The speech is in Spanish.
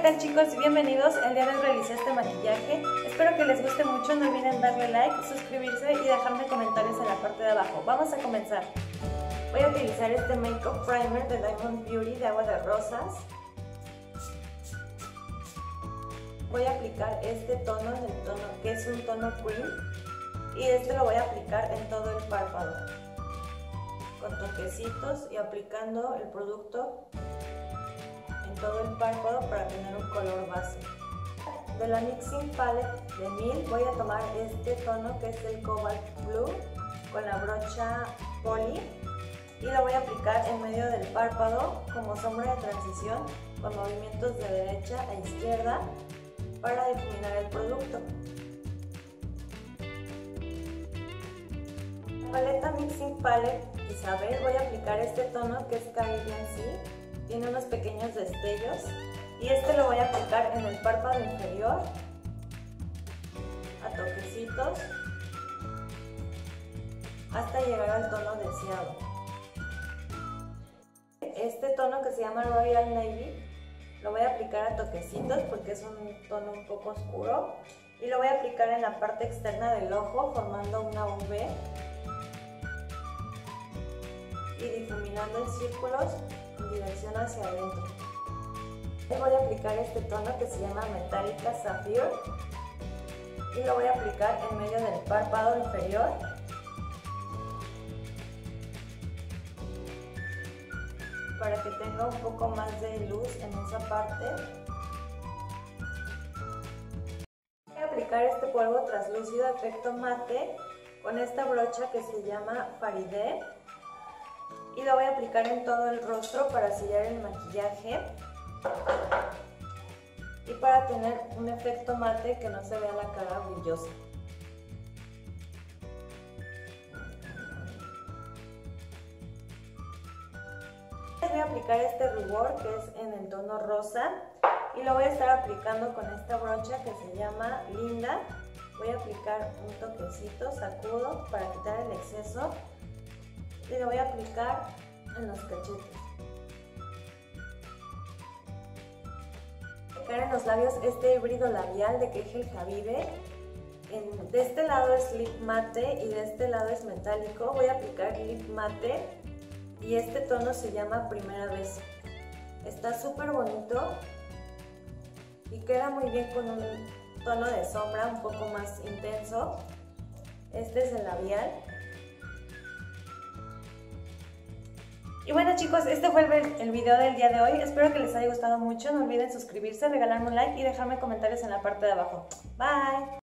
tal chicos? Bienvenidos. El día de hoy realicé este maquillaje. Espero que les guste mucho. No olviden darle like, suscribirse y dejarme comentarios en la parte de abajo. Vamos a comenzar. Voy a utilizar este Makeup Primer de Diamond Beauty de agua de rosas. Voy a aplicar este tono, que es un tono cream, y este lo voy a aplicar en todo el párpado, con toquecitos y aplicando el producto en todo el párpado para tener un color base. De la Mixing Palette de Miel voy a tomar este tono que es el Cobalt Blue con la brocha Poli y lo voy a aplicar en medio del párpado como sombra de transición con movimientos de derecha a izquierda para difuminar el producto. La paleta Mixing Palette Isabel voy a aplicar este tono que es Caribbean Sea, tiene unos pequeños destellos y este lo voy a aplicar en el párpado inferior a toquecitos hasta llegar al tono deseado. Este tono que se llama Royal Navy lo voy a aplicar a toquecitos porque es un tono un poco oscuro y lo voy a aplicar en la parte externa del ojo formando una V y difuminando en círculos en dirección hacia adentro. Voy a aplicar este tono que se llama Metallica Sapphire y lo voy a aplicar en medio del párpado inferior para que tenga un poco más de luz en esa parte. Voy a aplicar este polvo translúcido efecto mate con esta brocha que se llama Farideh y lo voy a aplicar en todo el rostro para sellar el maquillaje y para tener un efecto mate que no se vea la cara brillosa. Voy a aplicar este rubor que es en el tono rosa y lo voy a estar aplicando con esta brocha que se llama Linda. Voy a aplicar un toquecito, sacudo para quitar el exceso y lo voy a aplicar en los cachetes. Aplicar en los labios este híbrido labial de Kegel Habibe. De este lado es lip mate y de este lado es metálico. Voy a aplicar lip mate y este tono se llama Primera Vez. Está súper bonito y queda muy bien con un tono de sombra un poco más intenso. Este es el labial. Y bueno chicos, este fue el video del día de hoy. Espero que les haya gustado mucho. No olviden suscribirse, regalarme un like y dejarme comentarios en la parte de abajo. Bye.